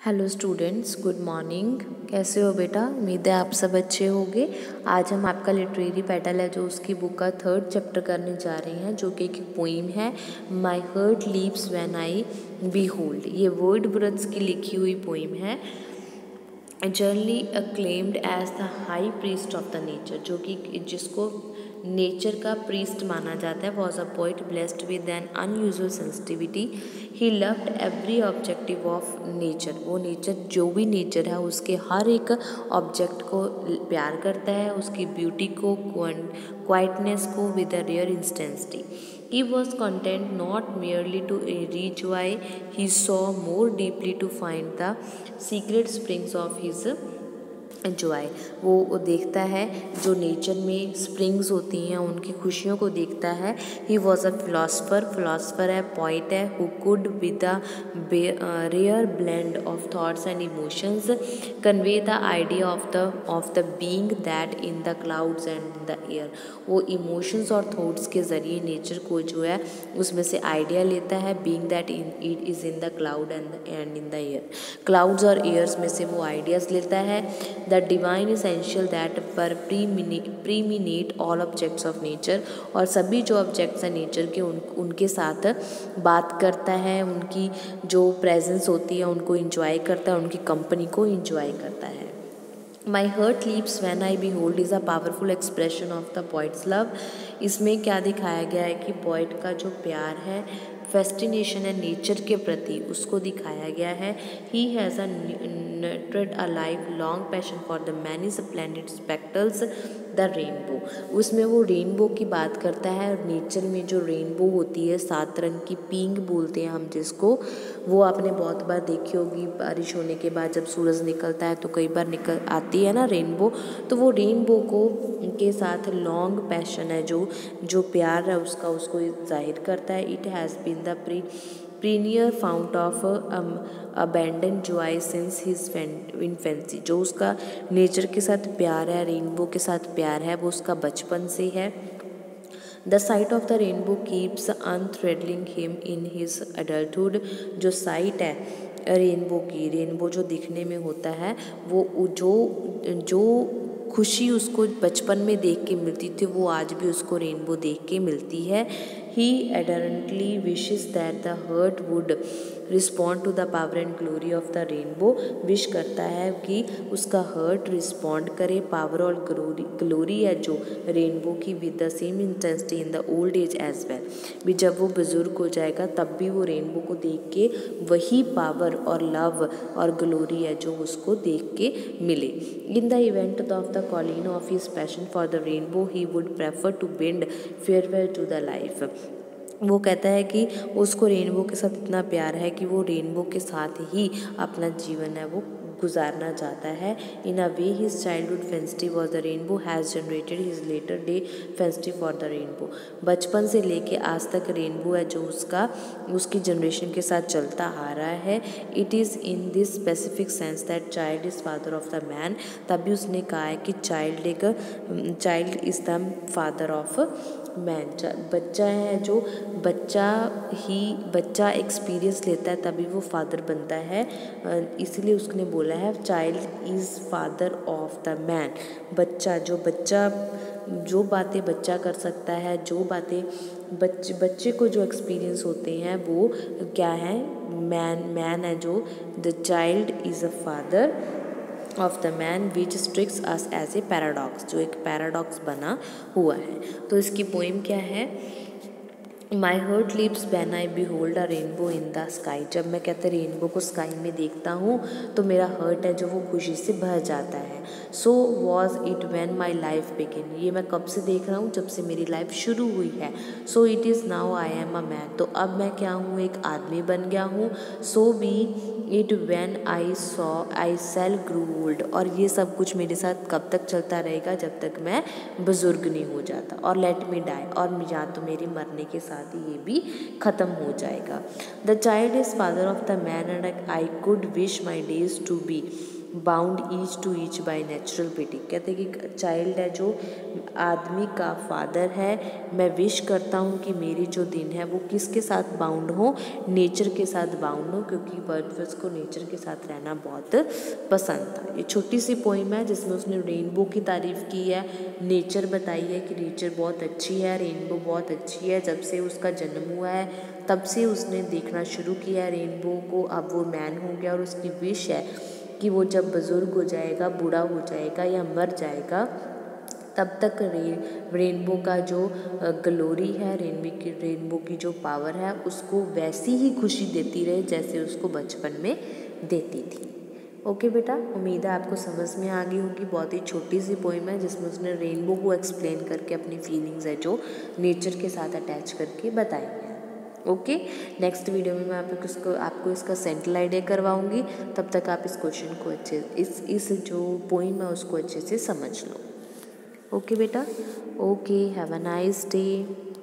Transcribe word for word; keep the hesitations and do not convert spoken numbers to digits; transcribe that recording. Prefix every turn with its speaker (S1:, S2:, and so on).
S1: Hello students, good morning. कैसे हो बेटा? उम्मीद है आप सब अच्छे होंगे। आज हम आपका लिटरेरी पेटल है जो उसकी बुक का थर्ड चैप्टर करने जा रहे हैं, जो कि एक पोइम है, my heart leaps when I behold. ये वर्ड ब्रथ्स की लिखी हुई पोइम है। Generally acclaimed as the high priest of the nature, जो कि जिसको नेचर का प्रीस्ट माना जाता है, was a poet blessed with an unusual sensitivity. He loved every objective of nature. वो नेचर, जो भी नेचर है, उसके हर एक ऑब्जेक्ट को प्यार करता है, उसकी ब्यूटी को, क्वाइटनेस को, with a rare intensity. He was content not merely to reach why he saw more deeply to find the secret springs of his joy. वो वो देखता है जो नेचर में स्प्रिंग्स होती हैं, उनकी खुशियों को देखता है। He was a philosopher, philosopher है, पॉइट है, who could with the rare blend of thoughts and emotions convey the idea of the of the being that in the clouds and in the air. वो emotions और thoughts के ज़रिए nature को जो है उसमें से आइडिया लेता है, being that in it is in the cloud and and in the air. Clouds और एयर्स में से वो आइडियाज़ लेता है। The divine essential that permeate all objects of nature, और सभी जो ऑब्जेक्ट्स हैं नेचर के उन उनके साथ बात करता है, उनकी जो प्रेजेंस होती है उनको इंजॉय करता है, उनकी कंपनी को इंजॉय करता है। My heart leaps when I behold is a powerful expression of the poet's love. इसमें क्या दिखाया गया है कि पोइट का जो प्यार है, फेस्टिनेशन है नेचर के प्रति, उसको दिखाया गया है। He has a nurtured a lifelong passion for the many splendid spectacles the rainbow. उसमें वो रेनबो की बात करता है, और नेचर में जो रेनबो होती है, सात रंग की पिंक बोलते हैं हम जिसको, वो आपने बहुत बार देखी होगी। बारिश होने के बाद जब सूरज निकलता है तो कई बार निकल आती है ना रेनबो, तो वो रेनबो को के साथ लॉन्ग पैशन है, जो जो प्यार है उसका, उसको जाहिर करता है। It has been the pre perennial fount of abundant joy since his infancy. जो उसका नेचर के साथ प्यार है, रेनबो के साथ प्यार है, वो उसका बचपन से है। The sight of the rainbow keeps enthralling him in his adulthood. जो साइट है रेनबो की, रेनबो जो दिखने में होता है, वो जो जो खुशी उसको बचपन में देख के मिलती थी, वो आज भी उसको रेनबो देख के मिलती है। He ardently wishes that the heart would respond to the power and glory of the rainbow. Wish करता है कि उसका हर्ट रिस्पॉन्ड करे पावर और ग्लोरी ग्लोरी है जो रेनबो की, with the same intensity in the old age as well. भी जब वो बुजुर्ग हो जाएगा तब भी वो रेनबो को देख के वही पावर और लव और ग्लोरी है जो उसको देख के मिले। In the event of the cooling of his passion for the rainbow he would prefer to bind farewell to the life. वो कहता है कि उसको रेनबो के साथ इतना प्यार है कि वो रेनबो के साथ ही अपना जीवन है वो गुजारना चाहता है। In a way his childhood felicity was the rainbow has generated his later day felicity for the rainbow. बचपन से लेके आज तक रेनबो है जो उसका उसकी जनरेशन के साथ चलता आ रहा है। It is in this specific sense that child is father of the man. तभी उसने कहा है कि चाइल्ड एक child is the father of man. बच्चा है जो बच्चा ही बच्चा एक्सपीरियंस लेता है तभी वो फादर बनता है। इसलिए उसने बोला है child is father of the man. बच्चा जो बच्चा जो बातें बच्चा कर सकता है, जो बातें बच्चे बच्चे को जो एक्सपीरियंस होते हैं वो क्या है, मैन मैन है जो the child is a father of the man which strikes us as a paradox, जो एक पैराडॉक्स बना हुआ है। तो इसकी पोइम क्या है, my heart leaps when I behold a rainbow in the sky. जब मैं कहते रेनबो को स्काई में देखता हूँ तो मेरा हर्ट है जो वो खुशी से भर जाता है। So was it when my life begin. ये मैं कब से देख रहा हूँ, जब से मेरी लाइफ शुरू हुई है। So it is now I am a man. तो अब मैं क्या हूँ, एक आदमी बन गया हूँ। So be it when I saw I shall grow old. और ये सब कुछ मेरे साथ कब तक चलता रहेगा, जब तक मैं बुजुर्ग नहीं हो जाता। और लेट मी डाई, और या तो मेरी मरने के साथ ही ये भी ख़त्म हो जाएगा। The child is father of the man and I could wish my days to be bound each to each by natural piety. कहते हैं कि चाइल्ड है जो आदमी का फादर है, मैं विश करता हूँ कि मेरी जो दिन है वो किसके साथ बाउंड हो, नेचर के साथ बाउंड हो, क्योंकि बर्डफिश को नेचर के साथ रहना बहुत पसंद था। ये छोटी सी पोइम है जिसमें उसने रेनबो की तारीफ़ की है, नेचर बताई है कि नेचर बहुत अच्छी है, रेनबो बहुत अच्छी है। जब से उसका जन्म हुआ है तब से उसने देखना शुरू किया रेनबो को। अब वो मैन हो गया और उसकी विश है कि वो जब बुज़ुर्ग हो जाएगा, बूढ़ा हो जाएगा या मर जाएगा, तब तक रे रेनबो का जो ग्लोरी है, रेनबो की रेनबो की जो पावर है, उसको वैसी ही खुशी देती रहे जैसे उसको बचपन में देती थी। ओके बेटा, उम्मीद है आपको समझ में आ गई होगी। बहुत ही छोटी सी पोइम है जिसमें उसने रेनबो को एक्सप्लेन करके अपनी फीलिंग्स है जो नेचर के साथ अटैच करके बताई है। ओके, नेक्स्ट वीडियो में मैं आपको इसको आपको इसका सेंट्रल आइडिया करवाऊंगी। तब तक आप इस क्वेश्चन को अच्छे इस इस जो पोइम है उसको अच्छे से समझ लो। ओके बेटा, okay, have a nice day.